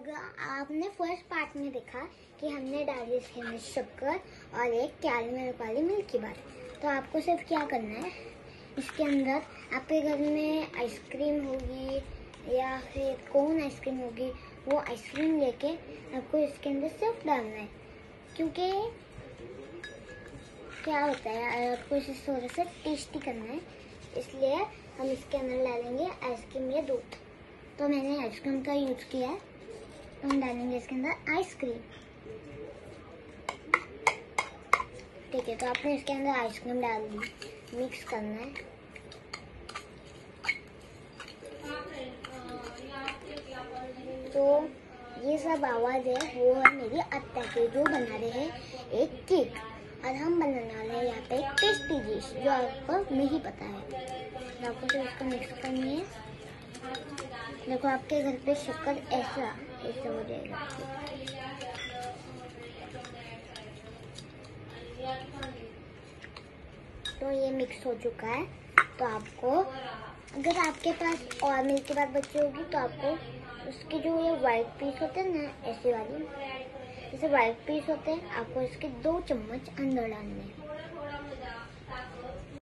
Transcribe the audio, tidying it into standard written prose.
अगर आपने first part में देखा कि हमने डाली इसके अंदर शक्कर और एक कैरमल वाली मिल्की बार। तो आपको सिर्फ क्या करना है, इसके अंदर आपके घर में आइसक्रीम होगी या फिर कोन आइसक्रीम होगी, वो आइसक्रीम लेके आपको इसके अंदर सिर्फ डालना है। क्योंकि क्या होता है, आपको इसे थोड़ा सा टेस्टी करना है, इसलिए हम इसके अंदर डालेंगे आइसक्रीम या दूध। तो मैंने आइसक्रीम का यूज किया है, तो हम डालेंगे इसके अंदर आइसक्रीम। ठीक है, तो आपने इसके अंदर आइसक्रीम डाल दी, मिक्स करना है। तो ये सब आवाज़ है वो है मेरी अत्ता के, जो बना रहे हैं एक केक, और हम बनाने वाले हैं यहाँ पे एक टेस्टी डिश जो आपको नहीं पता है। तो आपको तो इसको मिक्स करनी है। देखो आपके घर पे शक्कर ऐसा हो जाएगा। तो ये मिक्स हो चुका है। तो आपको, अगर आपके पास और मिल्की बार बची होगी तो आपको उसके जो ये वाइट पीस होते हैं ना, ऐसे वाली, जैसे वाइट पीस होते हैं, आपको इसके 2 चम्मच अंदर डालने हैं।